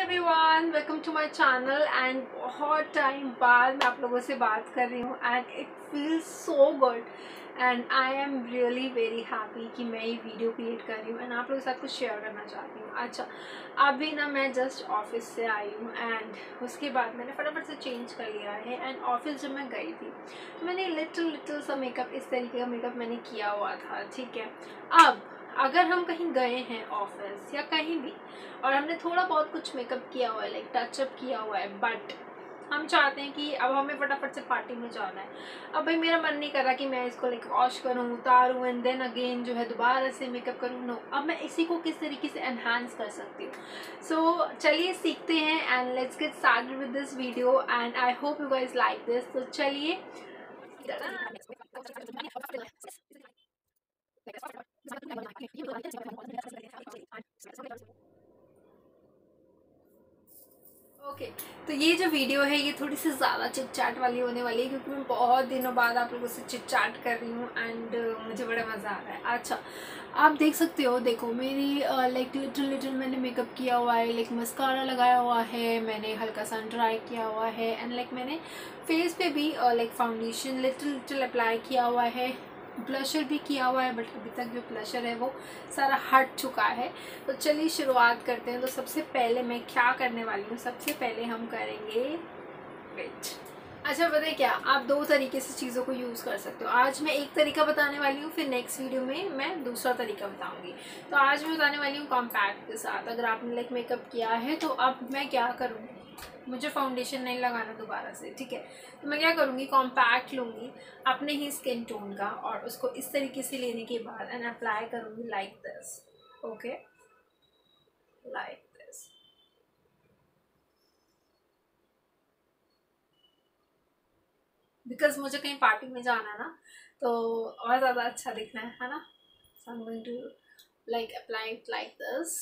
Everyone, welcome to my channel and बहुत time बाद मैं आप लोगों से बात कर रही हूँ and it feels so good and I am really very happy कि मैं ये वीडियो क्रिएट कर रही हूँ एंड आप लोगों के साथ कुछ शेयर करना चाहती हूँ। अच्छा, अभी ना मैं जस्ट ऑफिस से आई हूँ एंड उसके बाद मैंने फटाफट से चेंज कर लिया है एंड ऑफिस जब मैं गई थी तो मैंने लिटिल सा मेकअप, इस तरीके का मेकअप मैंने किया हुआ था। ठीक है, अब अगर हम कहीं गए हैं ऑफिस या कहीं भी और हमने थोड़ा बहुत कुछ मेकअप किया हुआ है, लाइक टचअप किया हुआ है, बट हम चाहते हैं कि अब हमें फटाफट से पार्टी में जाना है। अब भाई मेरा मन नहीं कर रहा कि मैं इसको लाइक वॉश करूँ, उतारूँ एंड देन अगेन जो है दोबारा से मेकअप करूँ। नो, अब मैं इसी को किस तरीके से एनहांस कर सकती हूँ। सो चलिए सीखते हैं and let's get started with this video and I hope you guys like this. तो चलिए। ओके, तो ये जो वीडियो है ये थोड़ी सी ज़्यादा चिट चैट वाली होने वाली है क्योंकि मैं बहुत दिनों बाद आप लोगों से चिट चैट कर रही हूँ एंड मुझे बड़ा मज़ा आ रहा है। अच्छा, आप देख सकते हो, देखो मेरी लाइक लिटिल मैंने मेकअप किया हुआ है, लाइक मस्कारा लगाया हुआ है, मैंने हल्का सा ड्राई किया हुआ है एंड लाइक मैंने फेस पे भी लाइक फाउंडेशन लिटिल अप्लाई किया हुआ है, ब्लशर भी किया हुआ है, बट अभी तक जो ब्लशर है वो सारा हट चुका है। तो चलिए शुरुआत करते हैं। तो सबसे पहले मैं क्या करने वाली हूँ, सबसे पहले हम करेंगे वेट। अच्छा, पता है क्या, आप दो तरीके से चीज़ों को यूज़ कर सकते हो। आज मैं एक तरीका बताने वाली हूँ, फिर नेक्स्ट वीडियो में मैं दूसरा तरीका बताऊँगी। तो आज मैं बताने वाली हूँ कॉम्पैक्ट के साथ। अगर आपने लाइक मेकअप किया है तो अब मैं क्या करूँगी, मुझे फाउंडेशन नहीं लगाना दोबारा से। ठीक है, तो मैं क्या करूँगी, कॉम्पैक्ट लूँगी अपने ही स्किन टोन का और उसको इस तरीके से लेने के बाद एंड अप्लाई करूँगी like this. Okay, like this. Because मुझे कहीं पार्टी में जाना है ना, तो और ज़्यादा अच्छा दिखना है ना। So I am going to like apply it like this.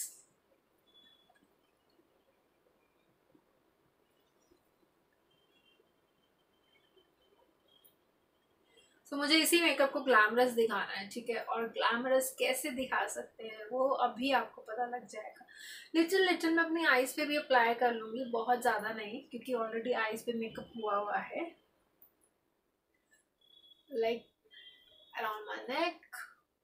तो मुझे इसी मेकअप को ग्लैमरस दिखाना है। ठीक है, और ग्लैमरस कैसे दिखा सकते हैं वो अभी आपको पता लग जाएगा। लिटिल मैं अपनी आईज पे भी अप्लाई कर लूँगी, बहुत ज़्यादा नहीं क्योंकि ऑलरेडी आईज पे मेकअप हुआ है। लाइक अराउंड माई नेक,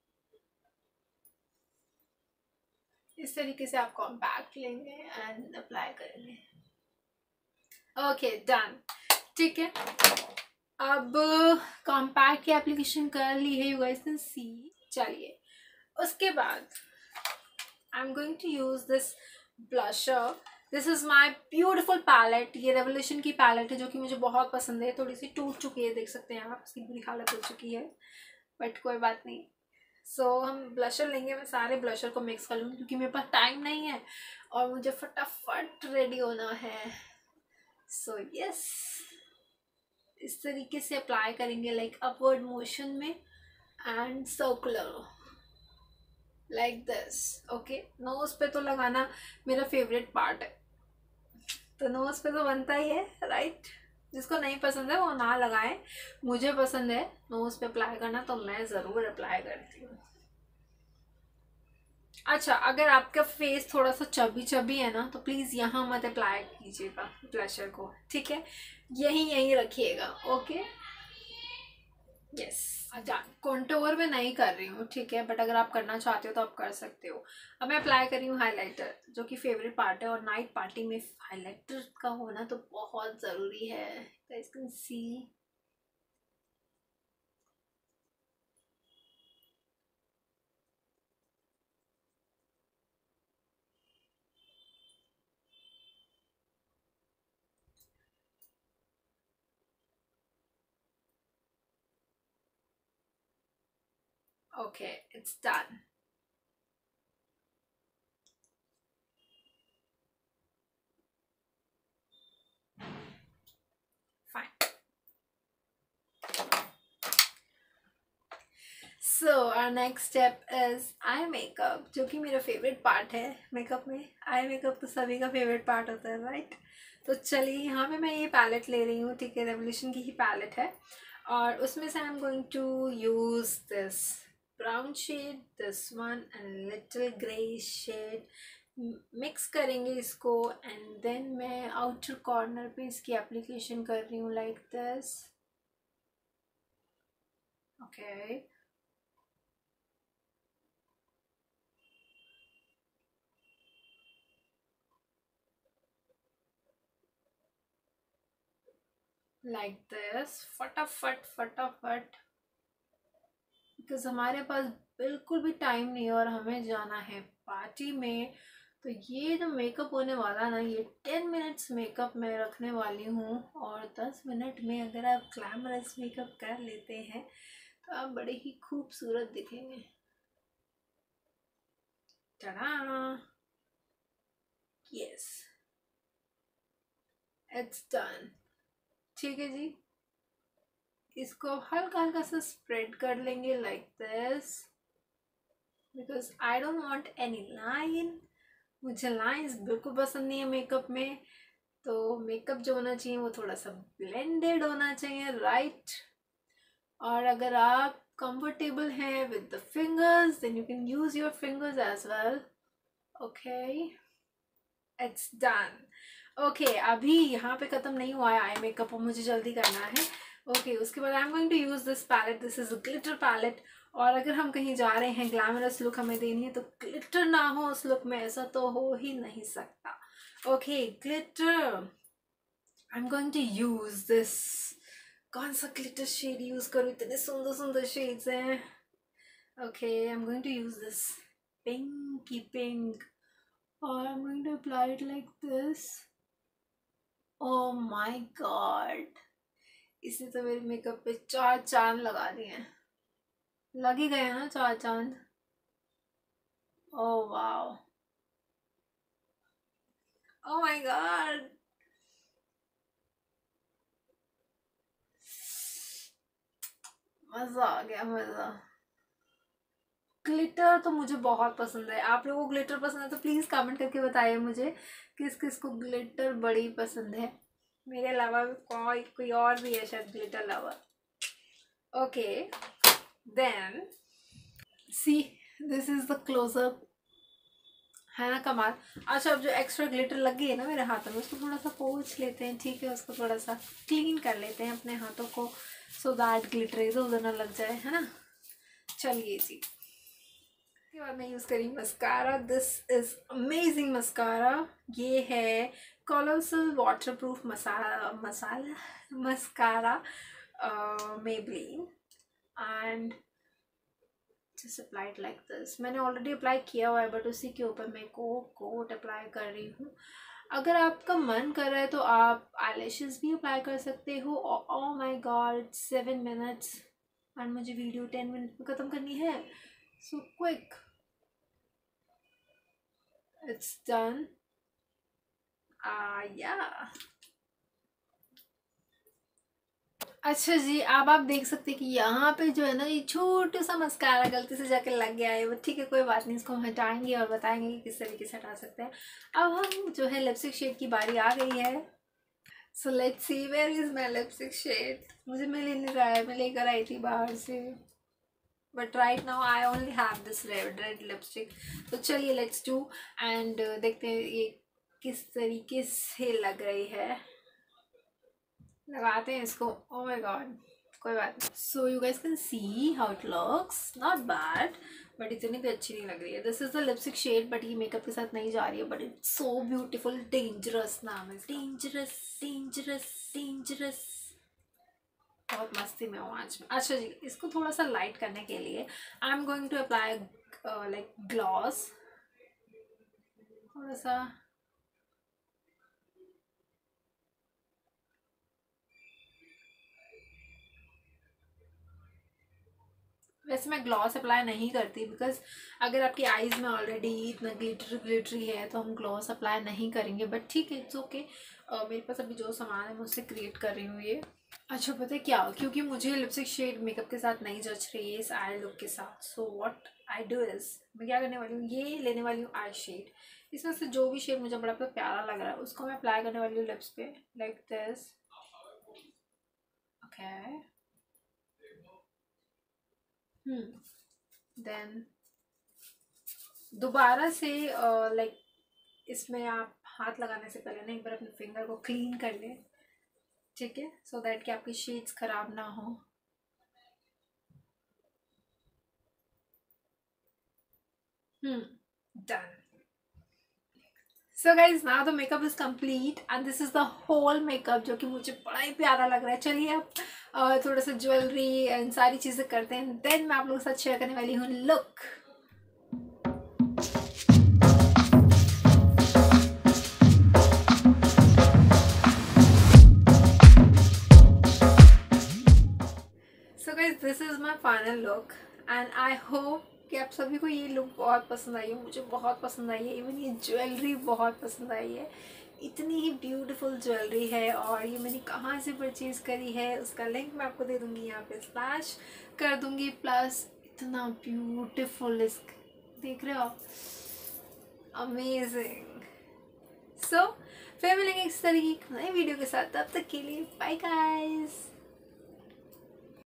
इस तरीके से आप कॉम्पैक्ट लेंगे एंड अप्लाई करेंगे। Okay, done. ठीक है, अब कॉम्पैक्ट की एप्लीकेशन कर ली है, यू गाइस कैन सी। चलिए, उसके बाद I am going to use this blusher. This is my beautiful palette. ये रेवोल्यूशन की पैलेट है जो कि मुझे बहुत पसंद है। थोड़ी सी टूट चुकी है, देख सकते हैं आप, इसकी बुरी हालत हो चुकी है, बट कोई बात नहीं। सो हम ब्लशर लेंगे, मैं सारे ब्लशर को मिक्स कर लूँगी क्योंकि मेरे पास टाइम नहीं है और मुझे फटाफट रेडी होना है। सो यस, इस तरीके से अप्लाई करेंगे लाइक अपवर्ड मोशन में and circular like this. Okay, nose पे तो लगाना मेरा फेवरेट पार्ट है, तो नोज पे तो बनता ही है, राइट। जिसको नहीं पसंद है वो ना लगाए, मुझे पसंद है नोज पे अप्लाई करना तो मैं ज़रूर अप्लाई करती हूँ। अच्छा, अगर आपका फेस थोड़ा सा चबी है ना तो प्लीज़ यहाँ मत अप्लाई कीजिएगा ब्लशर को। ठीक है, यहीं रखिएगा। Okay, yes. अच्छा, कॉन्टोर में नहीं कर रही हूँ, ठीक है, बट अगर आप करना चाहते हो तो आप कर सकते हो। अब मैं अप्लाई कर रही हूँ हाइलाइटर, जो कि फेवरेट पार्ट है और नाइट पार्टी में हाइलाइटर का होना तो बहुत ज़रूरी है। Guys can see. Okay, it's done. Fine. So our next step is eye makeup, जो कि मेरा फेवरेट पार्ट है मेकअप में। आई मेकअप तो सभी का फेवरेट पार्ट होता है, राइट। तो चलिए, यहाँ पे मैं ये पैलेट ले रही हूँ, ठीक है, रेवोल्यूशन की ही पैलेट है और उसमें से I am going to use this brown shade, this one and little grey shade mix करेंगे इसको एंड देन मैं आउटर कॉर्नर पे इसकी एप्लीकेशन कर रही हूँ like this. Okay like this, फटाफट फटाफट, बिकॉज हमारे पास बिल्कुल भी टाइम नहीं है और हमें जाना है पार्टी में। तो ये जो मेकअप होने वाला ना, ये 10 मिनट्स मेकअप मैं रखने वाली हूँ और 10 मिनट में अगर आप ग्लैमरस मेकअप कर लेते हैं तो आप बड़े ही खूबसूरत दिखेंगे। Tada, yes, it's done. ठीक है जी, इसको हल्का हल्का सा स्प्रेड कर लेंगे like this, because I don't want any line. मुझे लाइंस बिल्कुल पसंद नहीं है मेकअप में। तो मेकअप जो होना चाहिए वो थोड़ा सा ब्लेंडेड होना चाहिए, राइट। और अगर आप कंफर्टेबल हैं with the fingers then you can use your fingers as well. Okay, it's done. Okay, अभी यहाँ पे ख़त्म नहीं हुआ है आई मेकअप, मुझे जल्दी करना है। ओके, उसके बाद I am going to use this palette, this is a glitter palette. और अगर हम कहीं जा रहे हैं, ग्लैमरस लुक हमें देनी है, तो ग्लिटर ना हो उस लुक में, ऐसा तो हो ही नहीं सकता। Okay, glitter, I am going to use this. कौन सा ग्लिटर शेड यूज़ करूँ, इतने सुंदर सुंदर शेड्स हैं। Okay, I am going to use this pinky pink और I am going to apply it like this. Oh my god, इसने तो मेरे मेकअप पे 4 चांद लगा दिए हैं। लग ही गए ना 4 चांद। Oh wow, oh my god, मजा आ गया, मजा। ग्लिटर तो मुझे बहुत पसंद है। आप लोगों को ग्लिटर पसंद है तो प्लीज कमेंट करके बताइए मुझे किस किस को ग्लिटर बड़ी पसंद है। मेरे अलावा कोई कोई और भी है शायद glitter lover. Okay, then see, this is the close up, है ना कमाल। अच्छा, अब जो एक्स्ट्रा ग्लिटर लग गई है ना मेरे हाथों में, उसको थोड़ा सा पोंछ लेते हैं, ठीक है। उसको थोड़ा सा क्लीन कर लेते हैं अपने हाथों को, सो दैट ग्लिटर इधर उधर ना लग जाए, है ना। चलिए जी, उसके बाद मैं यूज़ करी mascara. This is amazing mascara. ये है colossal waterproof masala masala mascara, Maybelline, and just applied like this. मैंने ऑलरेडी अप्लाई किया हुआ है बट उसी के ऊपर मैं कोट अप्लाई कर रही हूँ। अगर आपका मन कर रहा है तो आप आईलैशेस भी अप्लाई कर सकते हो। Oh my god, 7 minutes and मुझे वीडियो 10 मिनट में ख़त्म करनी है, सो क्विक, इट्स डन। या, अच्छा जी, अब आप देख सकते हैं कि यहाँ पे जो है ना, ये छोटा सा मस्कारा गलती से जाके लग गया है, बट ठीक है कोई बात नहीं, इसको हम हटाएंगे और बताएंगे कि किस तरीके से हटा सकते हैं। अब हम जो है लिपस्टिक शेड की बारी आ गई है। So let's see where is my lipstick shade. मुझे मिल ही नहीं रहा है, मैं लेकर आई थी बाहर से, but right now I only have this red lipstick. तो चलिए लेट्स डू एंड देखते हैं ये किस तरीके से लग रही है। लगाते हैं इसको। ओह माय गॉड, कोई बात नहीं। So you guys can see how it looks, not bad, but इतनी भी अच्छी नहीं लग रही है। This is the lipstick shade, but ये मेकअप के साथ नहीं जा रही है, but it's so beautiful. Dangerous नाम है, डेंजरस डेंजरस डेंजरस। बहुत मस्ती में हूँ आज मैं। अच्छा जी, इसको थोड़ा सा लाइट करने के लिए I am going to apply like gloss, थोड़ा सा। वैसे मैं ग्लॉस अप्लाई नहीं करती बिकॉज अगर आपकी आईज में ऑलरेडी इतना ग्लिटरी है तो हम ग्लॉस अप्लाई नहीं करेंगे, बट ठीक है, इट्स ओके। मेरे पास अभी जो सामान है मैं उससे क्रिएट कर रही हूँ ये। अच्छा, पता है क्या, क्योंकि मुझे लिपस्टिक शेड मेकअप के साथ नहीं जच रही है इस आई लुक के साथ, so what I do is, मैं क्या करने वाली हूँ, ये लेने वाली हूँ आई शेड। इसमें से जो भी शेड मुझे बड़ा प्यारा लग रहा है उसको मैं अप्लाई करने वाली हूँ लिप्स पे लाइक दिस। ओके, देन दोबारा से लाइक इसमें आप हाथ लगाने से पहले ना एक बार अपने फिंगर को क्लीन कर लें, ठीक है, सो दैट कि आपकी शेड्स खराब ना हो। Done. So guys now the makeup is complete and this is the whole makeup जो कि मुझे बड़ा ही प्यारा लग रहा है। चलिए अब थोड़ा सा ज्वेलरी एंड सारी चीज़ें करते हैं, देन मैं आप लोगों के साथ शेयर करने वाली हूँ look. So guys this is my final look and I hope कि आप सभी को ये लुक बहुत पसंद आई है। मुझे बहुत पसंद आई है, इवन ये ज्वेलरी बहुत पसंद आई है। इतनी ही ब्यूटीफुल ज्वेलरी है और ये मैंने कहाँ से परचेज़ करी है उसका लिंक मैं आपको दे दूँगी, यहाँ पे स्लैश कर दूँगी। प्लस इतना ब्यूटीफुल देख रहे हो आप, अमेजिंग। सो फिर मिलेंगे इस तरीके की नई वीडियो के साथ, तब तक के लिए बाय गाइस।